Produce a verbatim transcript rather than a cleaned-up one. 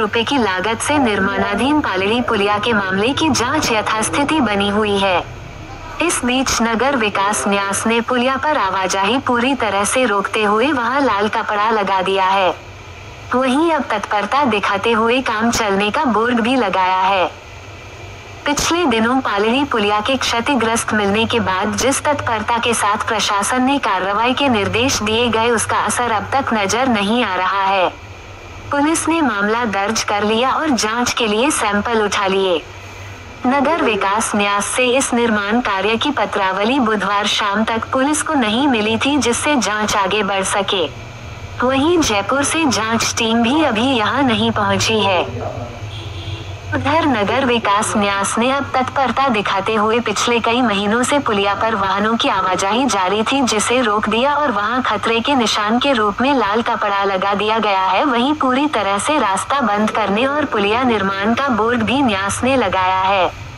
रुपए की लागत से निर्माणाधीन पालड़ी पुलिया के मामले की जांच यथास्थिति बनी हुई है। इस बीच नगर विकास न्यास ने पुलिया पर आवाजाही पूरी तरह से रोकते हुए वहां लाल कपड़ा लगा दिया है। वहीं अब तत्परता दिखाते हुए काम चलने का बोर्ड भी लगाया है। पिछले दिनों पालड़ी पुलिया के क्षतिग्रस्त मिलने के बाद जिस तत्परता के साथ प्रशासन ने कार्रवाई के निर्देश दिए गए, उसका असर अब तक नजर नहीं आ रहा है। पुलिस ने मामला दर्ज कर लिया और जांच के लिए सैंपल उठा लिए। नगर विकास न्यास से इस निर्माण कार्य की पत्रावली बुधवार शाम तक पुलिस को नहीं मिली थी, जिससे जांच आगे बढ़ सके। वहीं जयपुर से जांच टीम भी अभी यहां नहीं पहुंची है। उधर नगर विकास न्यास ने अब तत्परता दिखाते हुए पिछले कई महीनों से पुलिया पर वाहनों की आवाजाही जारी थी, जिसे रोक दिया और वहां खतरे के निशान के रूप में लाल कपड़ा लगा दिया गया है। वहीं पूरी तरह से रास्ता बंद करने और पुलिया निर्माण का बोर्ड भी न्यास ने लगाया है।